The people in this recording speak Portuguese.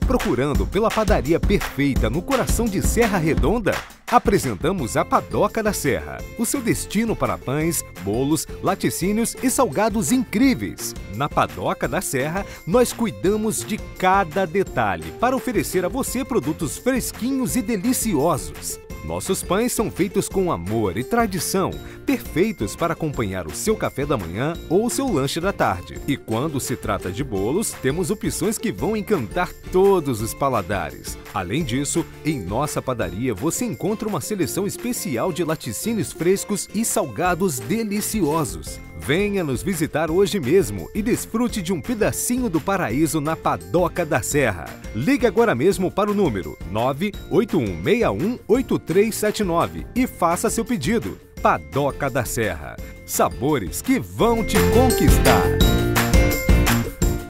Procurando pela padaria perfeita no coração de Serra Redonda? Apresentamos a Padoca da Serra, o seu destino para pães, bolos, laticínios e salgados incríveis. Na Padoca da Serra, nós cuidamos de cada detalhe para oferecer a você produtos fresquinhos e deliciosos. Nossos pães são feitos com amor e tradição, perfeitos para acompanhar o seu café da manhã ou o seu lanche da tarde. E quando se trata de bolos, temos opções que vão encantar todos os paladares. Além disso, em nossa padaria você encontra uma seleção especial de laticínios frescos e salgados deliciosos. Venha nos visitar hoje mesmo e desfrute de um pedacinho do paraíso na Padoca da Serra. Ligue agora mesmo para o número 981618379 e faça seu pedido. Padoca da Serra. Sabores que vão te conquistar.